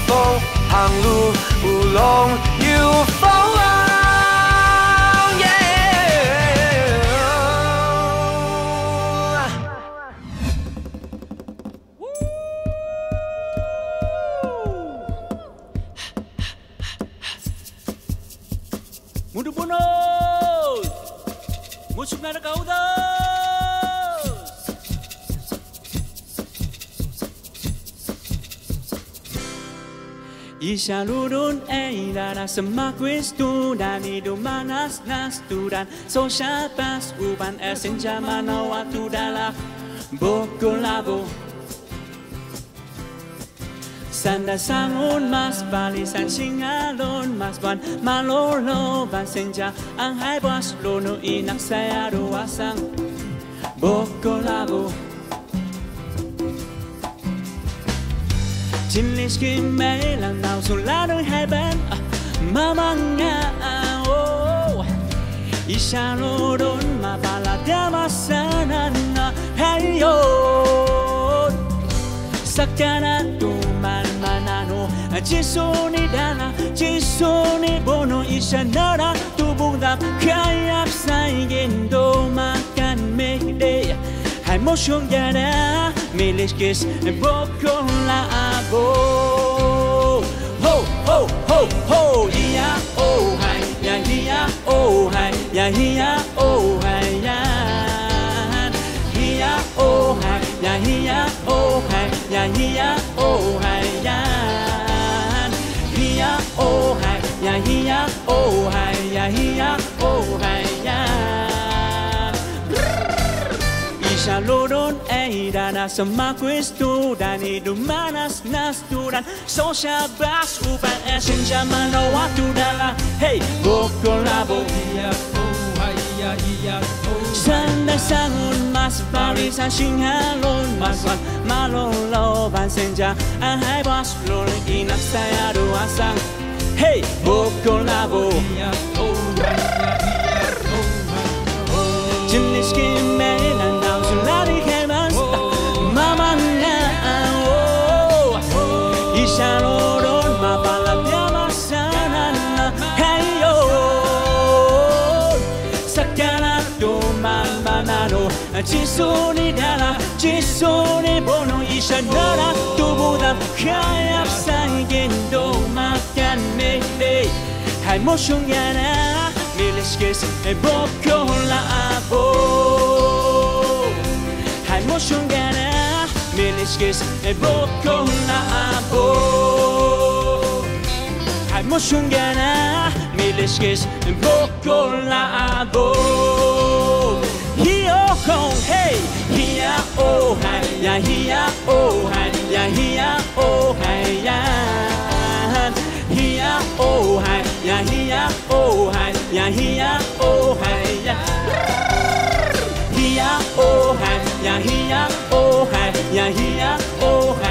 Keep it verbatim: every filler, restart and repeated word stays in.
风，航路无龙有风啊。 Mundo buenos, muchos nada caudos. Isya lurun eidara semakwis tudan idumanas nas tudan social pas uban esenja manawa tudala bokolabo. Sanda sangun mas balisan singalon mas ban malolo ban senja ang hai bos lono inak saya ruasang bokolabo. Chilis kimelang daw suladong hai ban mamanga oh isya loron mabalada masanan na heyo sakana tuman manano Jisuni dana Jisuni bono isya nara tubudap kayap saigendo makan mehde hai mosyong yara miliskis bokola abo ho ho ho ho iya oh hai ya iya oh hai ya iya oh hai ya iya oh hai ya iya oh hai ya iya oh hai ya iya oh hai ya iya oh hai ya iya oh hai ya Isya loron eidana semakwis tudan idumanas nas tudan social bas uban esenja manawa tudala hey bokolabo iya oh hai ya iya oh Sanda sangun mas balisan singalon mas wan malolo ban senja ang hai bos lor inak saya ruasang hey bokolabo iya oh hai ya iya oh hai jenis kimelan daw sulari hemas mamanya oh isya loron mapalag yamasanan na heyo sakana tuman manano Jisuni dala Jisuni bono isya nara tubudap kayap saigendo makan mehde hai mosyong yana miliskis bokola abo hai mosyong yana miliskis bokola abo hai mosyong yana miliskis bokola abo hiyo kong hey hiya oh hai ya hiya oh hai ya hiya oh hai ya hiya oh hai ya hiya oh hai ya hiya oh hai ya hiya oh hai ya hiya oh hai ya hiya oh hai